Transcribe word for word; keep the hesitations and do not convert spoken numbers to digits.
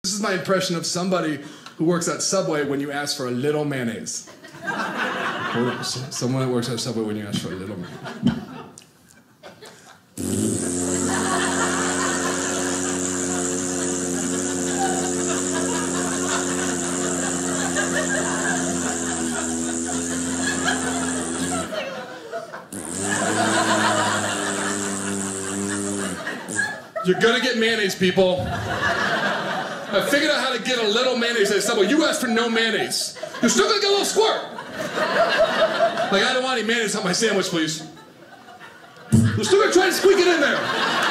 This is my impression of somebody who works at Subway when you ask for a little mayonnaise. Someone that works at Subway when you ask for a little mayonnaise. You're gonna get mayonnaise, people. I figured out how to get a little mayonnaise at Subway. You asked for no mayonnaise. You're still gonna get a little squirt. Like, I don't want any mayonnaise on my sandwich, please. You're still gonna try to squeak it in there.